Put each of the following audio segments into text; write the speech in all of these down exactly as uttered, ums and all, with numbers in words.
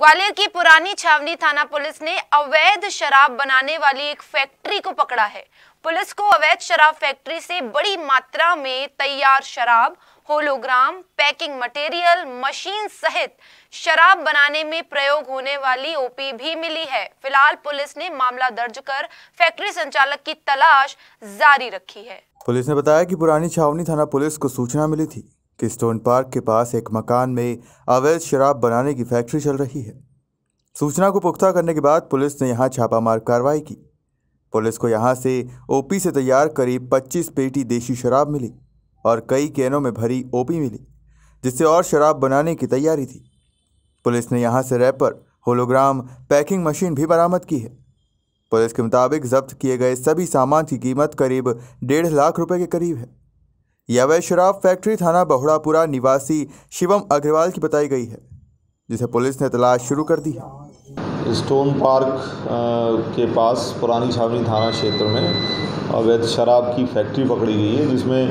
ग्वालियर की पुरानी छावनी थाना पुलिस ने अवैध शराब बनाने वाली एक फैक्ट्री को पकड़ा है। पुलिस को अवैध शराब फैक्ट्री से बड़ी मात्रा में तैयार शराब, होलोग्राम, पैकिंग मटेरियल, मशीन सहित शराब बनाने में प्रयोग होने वाली ओपी भी मिली है। फिलहाल पुलिस ने मामला दर्ज कर फैक्ट्री संचालक की तलाश जारी रखी है। पुलिस ने बताया कि पुरानी छावनी थाना पुलिस को सूचना मिली थी कि स्टोन पार्क के पास एक मकान में अवैध शराब बनाने की फैक्ट्री चल रही है। सूचना को पुख्ता करने के बाद पुलिस ने यहां छापामार कार्रवाई की। पुलिस को यहां से ओपी से तैयार करीब पच्चीस पेटी देशी शराब मिली और कई कैनों में भरी ओपी मिली, जिससे और शराब बनाने की तैयारी थी। पुलिस ने यहां से रैपर, होलोग्राम, पैकिंग मशीन भी बरामद की है। पुलिस के मुताबिक जब्त किए गए सभी सामान की कीमत करीब डेढ़ लाख रुपए के करीब है। यह अवैध शराब फैक्ट्री थाना बहुड़ापुरा निवासी शिवम अग्रवाल की बताई गई है, जिसे पुलिस ने तलाश शुरू कर दी है। स्टोन पार्क के पास पुरानी छावनी थाना क्षेत्र में अवैध शराब की फैक्ट्री पकड़ी गई है, जिसमें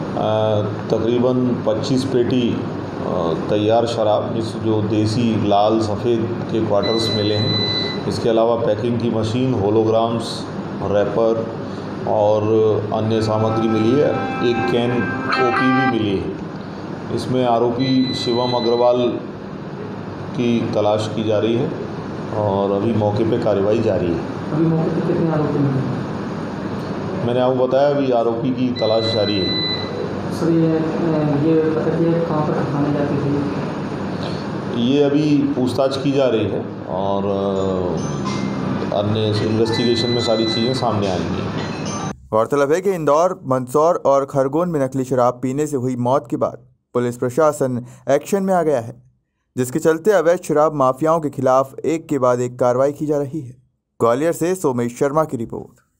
तकरीबन पच्चीस पेटी तैयार शराब, जिस जो देसी लाल सफ़ेद के क्वार्टर्स मिले हैं। इसके अलावा पैकिंग की मशीन, होलोग्राम्स, रैपर और अन्य सामग्री मिली है। एक कैन ओपी भी मिली है। इसमें आरोपी शिवम अग्रवाल की तलाश की जा रही है और अभी मौके पे कार्रवाई जारी है। अभी मौके पे कितने आरोपी मिले? मैंने आपको बताया, अभी आरोपी की तलाश जारी है। सर ये ये पता किया कहाँ पर खाने जाती थी? ये अभी पूछताछ की जा रही है और अन्य इन्वेस्टिगेशन में सारी चीज़ें सामने आएंगी। गौरतलब है कि इंदौर, मंदसौर और खरगोन में नकली शराब पीने से हुई मौत के बाद पुलिस प्रशासन एक्शन में आ गया है, जिसके चलते अवैध शराब माफियाओं के खिलाफ एक के बाद एक कार्रवाई की जा रही है। ग्वालियर से सोमेश शर्मा की रिपोर्ट।